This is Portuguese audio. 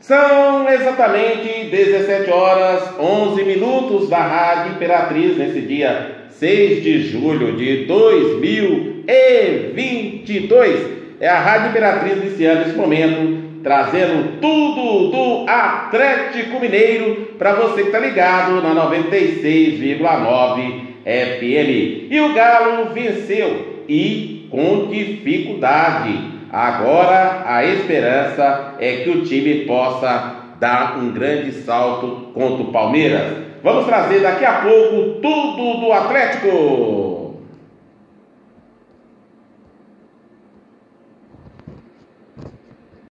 São exatamente 17 horas 11 minutos da Rádio Imperatriz nesse dia 6 de julho de 2022. É a Rádio Imperatriz iniciando esse momento, trazendo tudo do Atlético Mineiro para você que está ligado na 96,9 FM. E o Galo venceu e com dificuldade. Agora a esperança é que o time possa dar um grande salto contra o Palmeiras. Vamos trazer daqui a pouco tudo do Atlético.